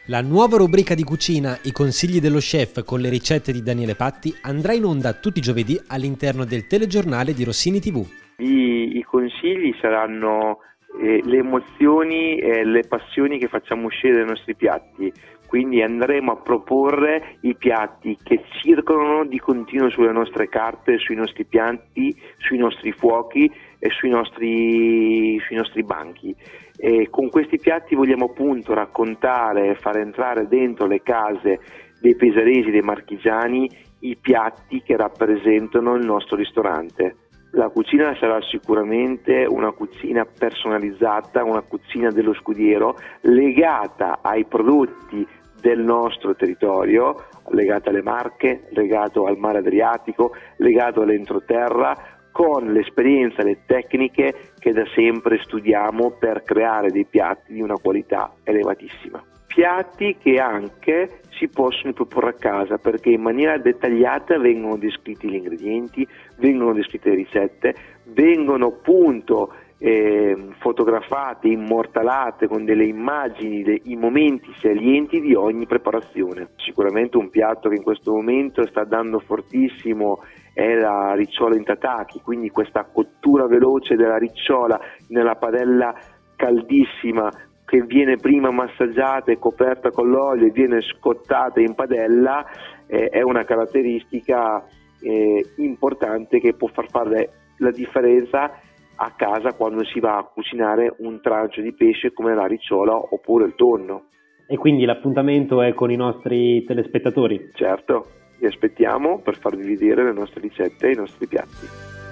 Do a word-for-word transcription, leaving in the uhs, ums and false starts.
La nuova rubrica di cucina, i consigli dello chef con le ricette di Daniele Patti, andrà in onda tutti i giovedì all'interno del telegiornale di Rossini tivù. I, i consigli saranno eh, le emozioni e le passioni che facciamo uscire dai nostri piatti, quindi andremo a proporre i piatti che circolano di continuo sulle nostre carte, sui nostri piatti, sui nostri fuochi e sui nostri, sui nostri banchi. E con questi piatti vogliamo appunto raccontare e far entrare dentro le case dei pesaresi, dei marchigiani, i piatti che rappresentano il nostro ristorante. La cucina sarà sicuramente una cucina personalizzata, una cucina dello scudiero legata ai prodotti del nostro territorio, legata alle Marche, legato al mare Adriatico, legato all'entroterra, con l'esperienza e le tecniche che da sempre studiamo per creare dei piatti di una qualità elevatissima. Piatti che anche si possono proporre a casa, perché in maniera dettagliata vengono descritti gli ingredienti, vengono descritte le ricette, vengono appunto eh, fotografate, immortalate con delle immagini, dei, i momenti salienti di ogni preparazione. Sicuramente un piatto che in questo momento sta dando fortissimo è la ricciola in tataki, quindi questa cottura veloce della ricciola nella padella caldissima che viene prima massaggiata e coperta con l'olio e viene scottata in padella, eh, è una caratteristica eh, importante che può far fare la differenza a casa quando si va a cucinare un trancio di pesce come la ricciola oppure il tonno. E quindi l'appuntamento è con i nostri telespettatori? Certo, vi aspettiamo per farvi vedere le nostre ricette e i nostri piatti.